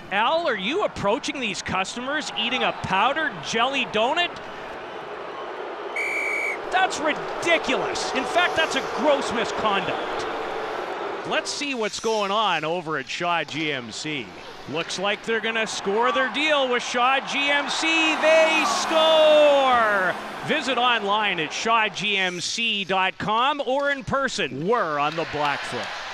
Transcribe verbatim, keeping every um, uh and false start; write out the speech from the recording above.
Al, are you approaching these customers eating a powdered jelly donut? That's ridiculous. In fact, that's a gross misconduct. Let's see what's going on over at Shaw G M C. Looks like they're gonna score their deal with Shaw G M C. They score! Visit online at shaw g m c dot com or in person. We're on the Blackfoot.